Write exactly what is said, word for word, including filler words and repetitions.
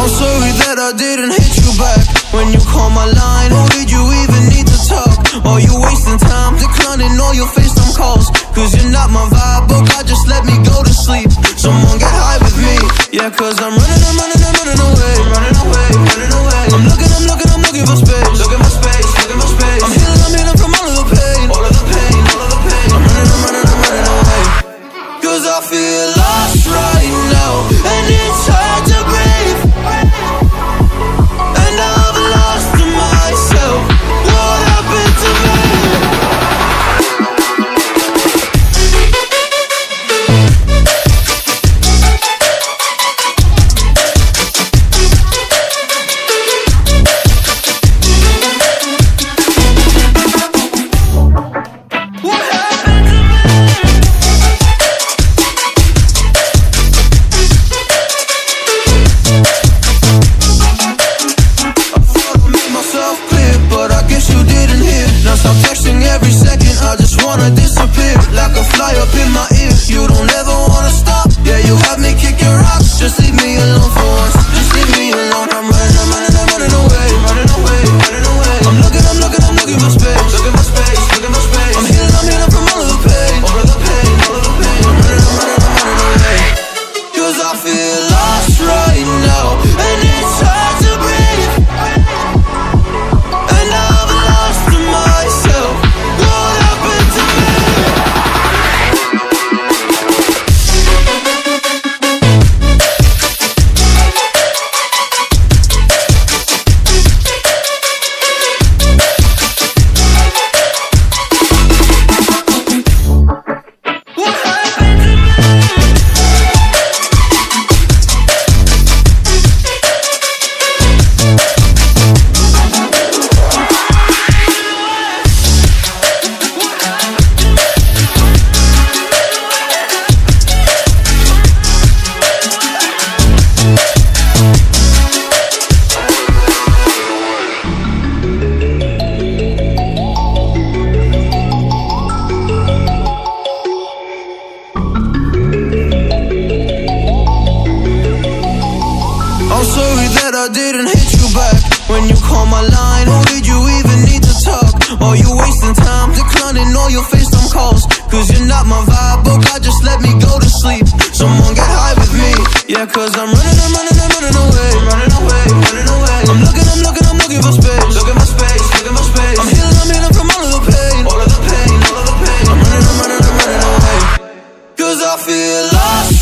I'm sorry that I didn't hit you back when you called my line. Or did you even need to talk? Or you wasting time declining all your FaceTime calls? Cause you're not my vibe, but God just let me go to sleep. Someone get high with me. Yeah, cause I'm running, I'm running, I'm running away. Running away, running away. I'm looking, I'm looking, I'm looking for space. Look at my space, look at my space. I'm healing, I'm healing from all of the pain. All of the pain, all of the pain. I'm running, I'm running, I'm running away. Cause I feel lost right now, and it's hard to breathe. And I've lost myself. What happened to me? Disappear like a fly up in my ear. You don't ever wanna stop. Yeah, you have me kick your rocks. Just leave me alone for once. Just leave me alone. I'm running, I'm running, I'm running away. Running away, running away. I'm looking, I'm looking, I'm looking for space. Look at my space, look at my space. I'm healing, I'm healing from all of the pain. All of the pain, all of the pain. I'm running, I'm running, I'm running away. Cause I feel lost right now, and it's hard to breathe. And I've lost myself. What happened to me? I'm sorry that I didn't hit you back when you called my line. Or did you even need to talk? Or you wasting time declining all your FaceTime calls? Cause you're not my vibe, but God just let me go to sleep. Someone get high with me. Yeah, cause I'm running, I'm running, I'm running away. Running away, running away. I'm looking, I'm looking, I'm looking for space. Look at my space, look at my space. I'm healing, I'm healing from all of the pain. All of the pain, all of the pain. I'm running, I'm running, I'm running away. Cause I feel lost